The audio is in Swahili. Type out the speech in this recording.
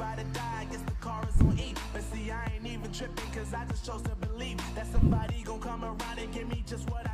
about to die, I guess the car is on E. But see, I ain't even tripping, cause I just chose to believe that somebody gon' come around and give me just what I